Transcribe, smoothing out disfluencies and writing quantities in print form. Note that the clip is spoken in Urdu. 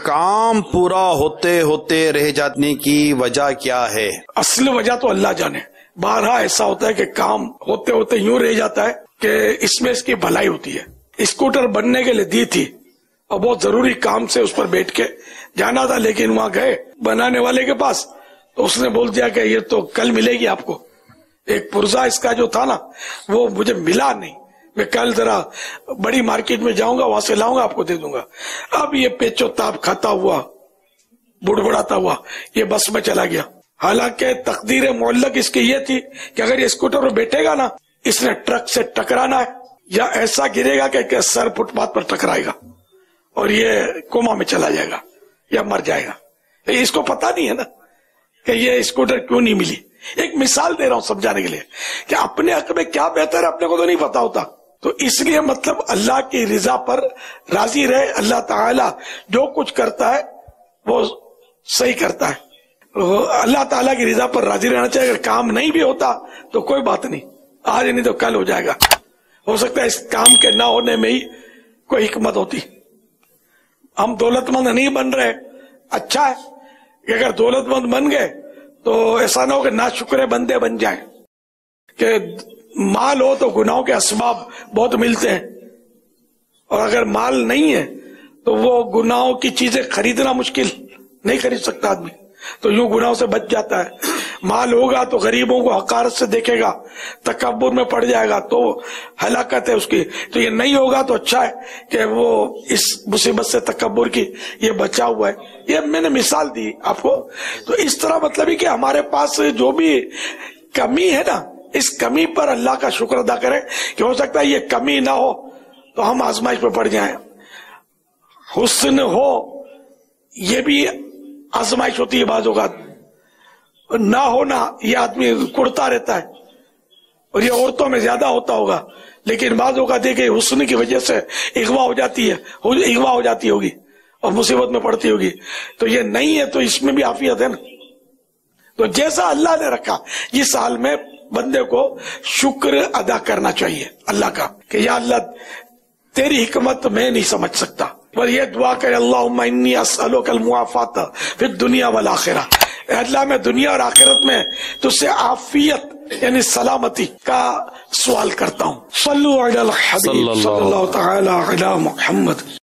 کام پورا ہوتے ہوتے رہ جانے کی وجہ کیا ہے؟ اصل وجہ تو اللہ جانے. بارہا ایسا ہوتا ہے کہ کام ہوتے ہوتے یوں رہ جاتا ہے کہ اس میں اس کی بھلائی ہوتی ہے. اسکوٹر بننے کے لیے دی تھی اور بہت ضروری کام سے اس پر بیٹھ کے جانا تھا، لیکن وہاں گئے بنانے والے کے پاس تو اس نے بول دیا کہ یہ تو کل ملے گی آپ کو. ایک پرزا اس کا جو تھا نا وہ مجھے ملا نہیں، میں کل ذرا بڑی مارکیٹ میں جاؤں گا، وہاں سے لاؤں گا، آپ کو دے دوں گا. اب یہ پیچو تاپ کھاتا ہوا بڑبڑاتا ہوا یہ بس میں چلا گیا. حالانکہ تقدیر معلق اس کی یہ تھی کہ اگر یہ اسکوٹر پر بیٹھے گا نا اس نے ٹرک سے ٹکرانا ہے یا ایسا گرے گا کہ سر فٹ پاتھ پر ٹکرائے گا اور یہ کوما میں چلا جائے گا یا مر جائے گا. اس کو پتا نہیں ہے نا کہ یہ اسکوٹر کیوں نہیں ملی. ایک مثال دے رہا ہوں سمجھانے کے لیے کہ اپنے حق میں کیا بہتر ہے اپنے کو تو نہیں پتا ہوتا. تو اس لیے مطلب اللہ کی رضا پر راضی رہے. اللہ تعالی جو کچھ کرتا ہے وہ صحیح کرتا ہے. اللہ تعالیٰ کی رضا پر راضی رہنا چاہیے. اگر کام نہیں بھی ہوتا تو کوئی بات نہیں، آج نہیں تو کل ہو جائے گا. ہو سکتا ہے اس کام کے نہ ہونے میں ہی کوئی حکمت ہوتی. ہم دولت مند نہیں بن رہے، اچھا ہے کہ اگر دولت مند بن گئے تو ایسا نہ ہو کہ ناشکرے بندے بن جائیں کہ مال ہو تو گناہوں کے اسباب بہت ملتے ہیں اور اگر مال نہیں ہے تو وہ گناہوں کی چیزیں خریدنا مشکل، نہیں خرید سکتا آدمی، تو یوں گناہوں سے بچ جاتا ہے. مال ہوگا تو غریبوں کو حقارت سے دیکھے گا، تکبر میں پڑ جائے گا تو ہلاکت ہے اس کی. تو یہ نہیں ہوگا تو اچھا ہے کہ وہ اس مصیبت سے تکبر کی یہ بچا ہوا ہے. یہ میں نے مثال دی آپ کو. تو اس طرح مطلب ہی کہ ہمارے پاس جو بھی کمی ہے نا اس کمی پر اللہ کا شکر ادا کریں کہ ہو سکتا ہے یہ کمی نہ ہو تو ہم آزمائش پہ پڑ جائیں. حسن ہو یہ بھی آزمائش ہوتی ہے بعض اوقات، نہ ہونا یہ آدمی کڑتا رہتا ہے اور یہ عورتوں میں زیادہ ہوتا ہوگا، لیکن بعض اوقات دیکھیں حسن کی وجہ سے اغوا ہو جاتی ہے، اغوا ہو جاتی ہوگی اور مصیبت میں پڑتی ہوگی. تو یہ نہیں ہے تو اس میں بھی عافیت ہے نا. تو جیسا اللہ نے رکھا اس حال میں بندے کو شکر ادا کرنا چاہیے اللہ کا کہ یا اللہ تیری حکمت میں نہیں سمجھ سکتا. اور یہ دعا کرے اللہم انی اسألک المعافات فی الدنیا والآخرہ، اے اللہ میں دنیا اور آخرت میں تجھ سے عافیت یعنی سلامتی کا سوال کرتا ہوں. صلو علی الحبیب صلی اللہ تعالی علی محمد.